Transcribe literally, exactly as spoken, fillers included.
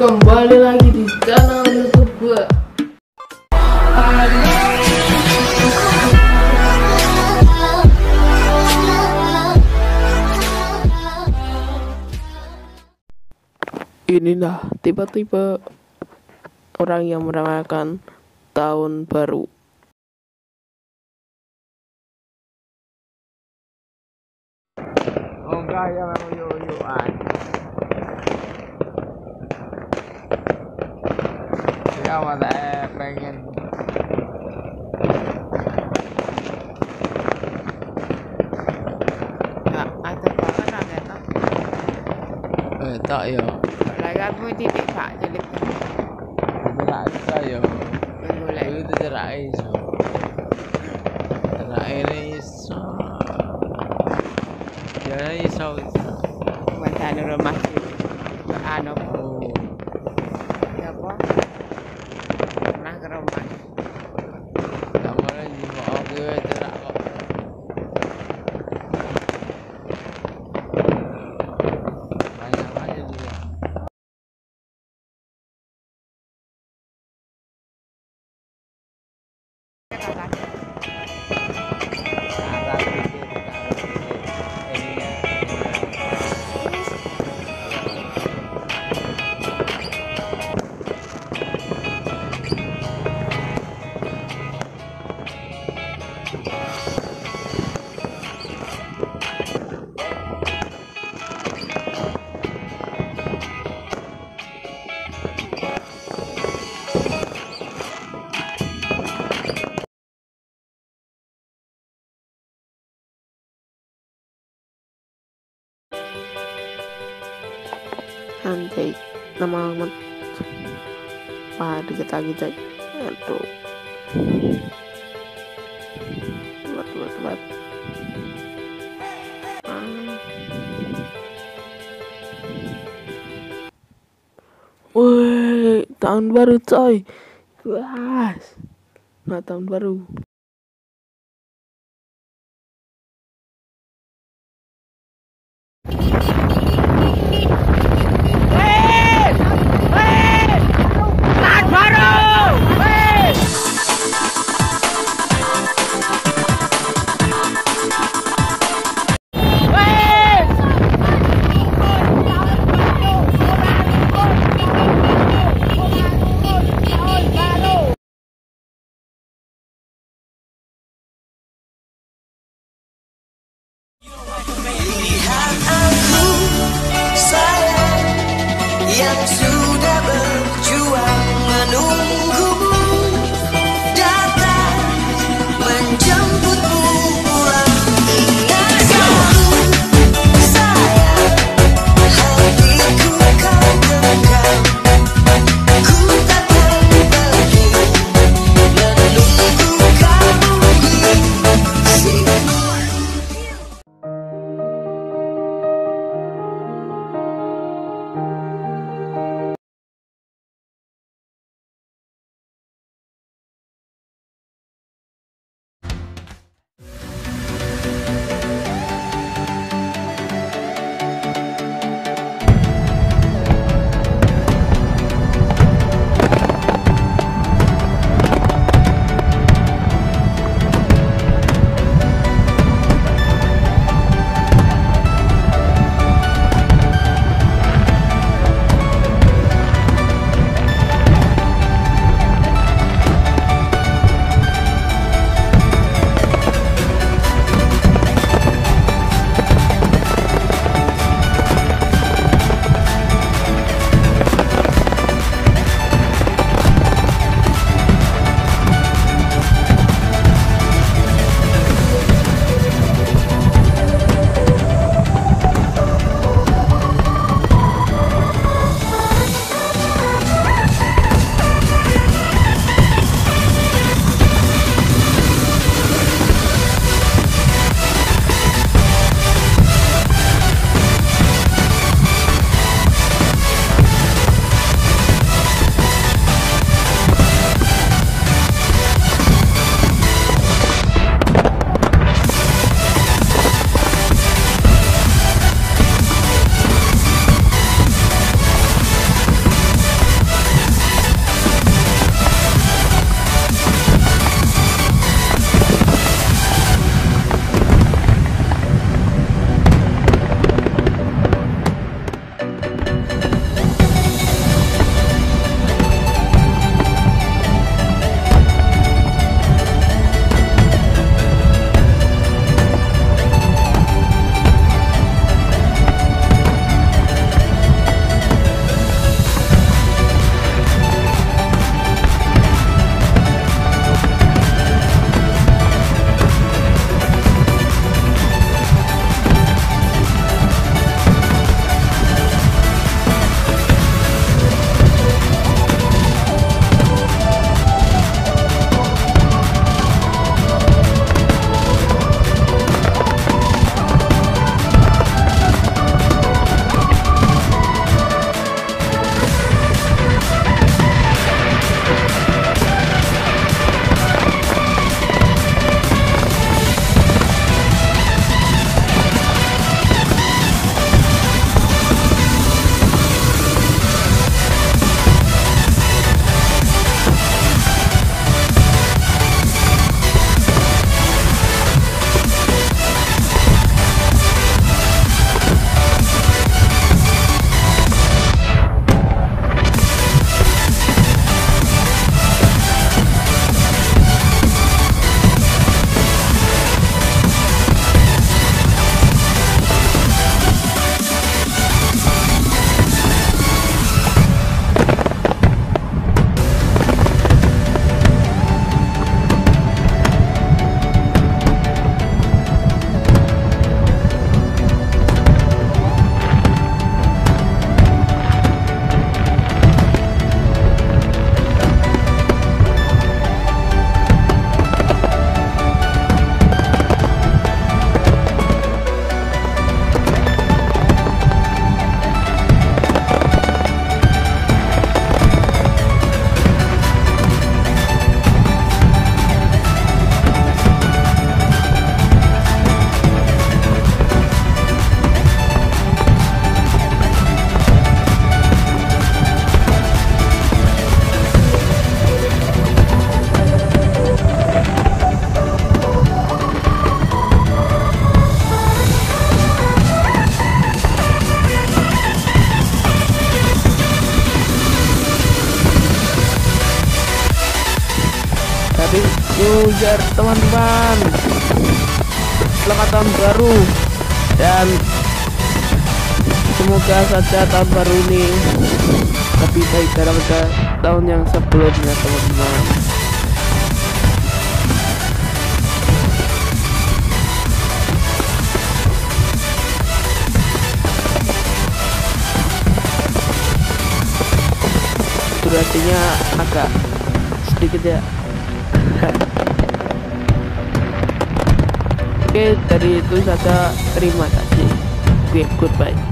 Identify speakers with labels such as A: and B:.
A: Kembali lagi di channel YouTube gue. Inilah tipe-tipe orang yang merayakan tahun baru.
B: Oh enggak ya, memang yo-yoan. Ya masa eh pengen
C: Ya, ada banget ada tak.
B: eh tak ya.
C: Lagi pun titik pak jadi
B: Itu tak bisa ya.
C: boleh.
B: Itu cerak iso. Cerak ini iso. Ya iso.
C: Macam rumah sini. Anu
B: Oh.
C: apa? Pernah ke rumah.
B: Kamu lagi mau aku cerak kok. Banyak aja juga. Cara bikin, cara bikin ininya.
A: Santai, nama amat. Wah, dikit lagi coy. Aduh. Tebat, tebat, tebat. Ah. Wih, tahun baru coy. Wah, nah tahun baru. Happy New Year teman-teman. Selamat tahun baru, dan semoga saja tahun baru ini lebih baik daripada tahun yang sebelumnya teman-teman. Durasinya agak sedikit ya. Oke, dari itu saja, terima kasih. Oke, goodbye.